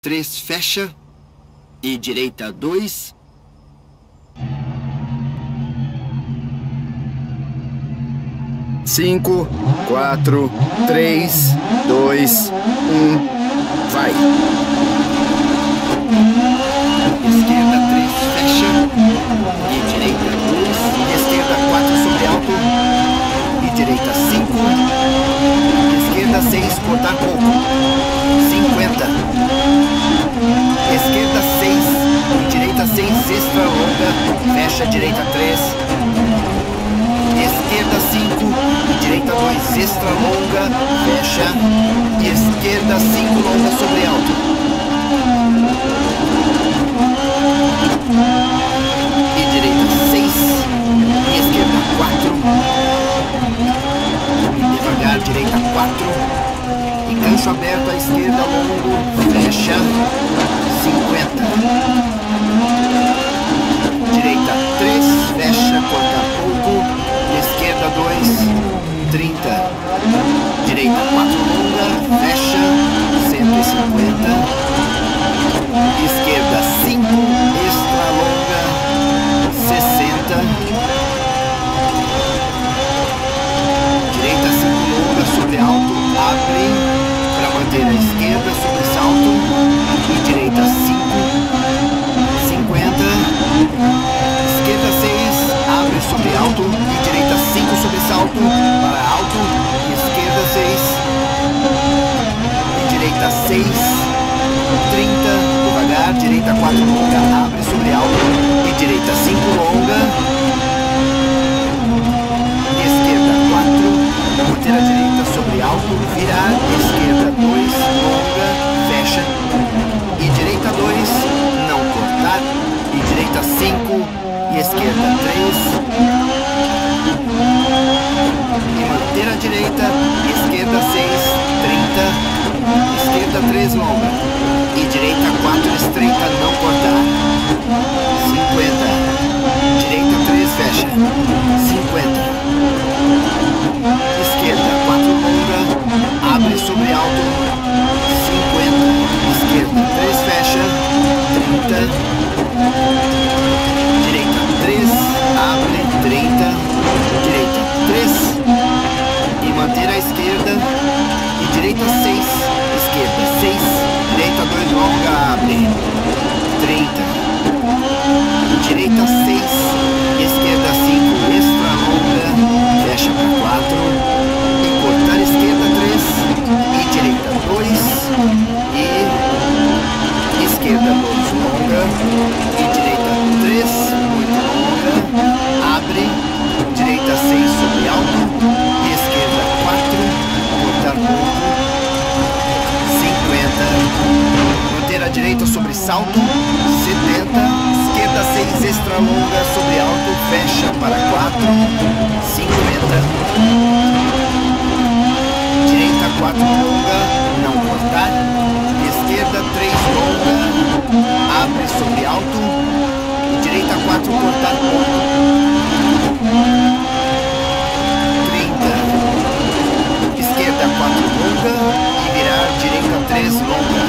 3, fecha. E direita 2. Cinco, 4, 3, 2, 1, vai. Esquerda 3, fecha. E direita 2. Esquerda 4 sobre alto. E direita 5. Esquerda 6, cortar pouco. 50. Esquerda 6. E direita 6, extra longa. Fecha, direita 3. Esquerda 5, e direita 2, extra longa, fecha, e esquerda 5, longa sobre alto. E direita 6, e esquerda 4. E devagar, direita 4. E gancho aberto à esquerda, longo, fecha, 50. Direita 3, fecha, corta pouco. Esquerda 2, 30. Direita 4 longa, fecha, 150. Esquerda 5, extra longa, 60. Direita 5 longa sobre alto, abre para manter a esquerda sobre salto. E direita 5, 50. Esquerda 6, abre sobre alto. E direita 5 sobre salto, para alto. Esquerda 6. E direita 6, 30. Devagar, direita 4 longa, abre sobre alto. E direita 5 longa. Esquerda 4. Manter a direita sobre alto, virar. Esquerda 2, longa, fecha. E direita 2, não cortar. E direita 5. E esquerda 3. E manter a direita. Esquerda 6, 30. Esquerda 3, longa. E direita 4, estreita, não cortar. 50. Direita 3, fecha. 50. Esquerda 4, longa. Abre sobre alto. 50. Esquerda 3, fecha. 30. Direita 3, abre, 30. Direita 3. E manter a esquerda. E direita 6. Esquerda 6. Direita 2, longa, abre. 30. Direita 6. Esquerda 5, extra longa. Fecha para 4. E cortar esquerda 3. E direita 2. E esquerda 2, longa. E direita 3, muito longa. Abre. Direita 6 sobre alto. E esquerda 4. Cortar pouco. 50. Manter a direita sobre salto. 70. Esquerda 6, extra longa sobre alto. Fecha para 4. 50. Direita 4 longa. Não cortar. Esquerda 3 longa. Abre sobre alto. E direita 4, cortar pouco. 30. Esquerda 4 longa. E virar, direita 3 longa.